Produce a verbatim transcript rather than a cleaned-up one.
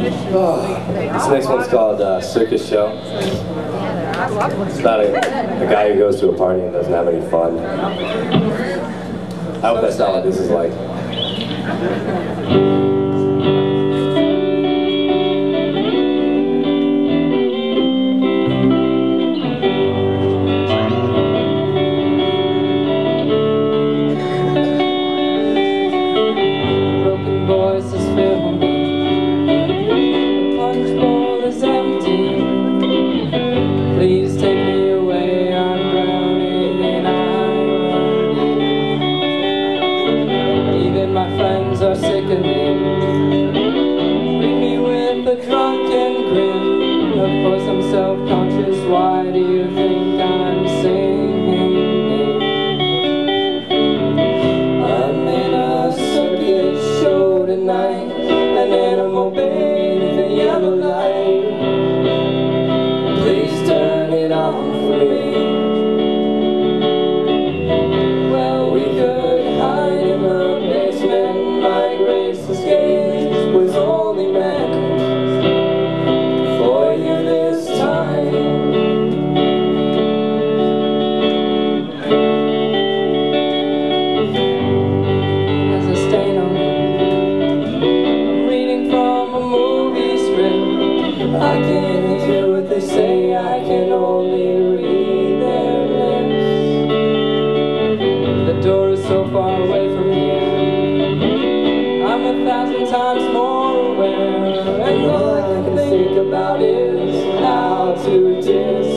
Oh, this next one's called uh, Circus Show. It's about a, a guy who goes to a party and doesn't have any fun. I hope that's not what this is like. Are sickening. Bring me with a drunken grin. Of course I'm self-conscious. Why do you think I'm singing? I'm in a circus show tonight. An animal bathed in the yellow light. Please turn it on for me. Well, we could hide in the basement. My graceless gaze was only meant for you this time. There's a stain on me. I'm reading from a movie script. I can't hear what they say. I can only read their lips. The door is so far away from here. I'm a thousand times more aware, and all I can think about is how to disappear.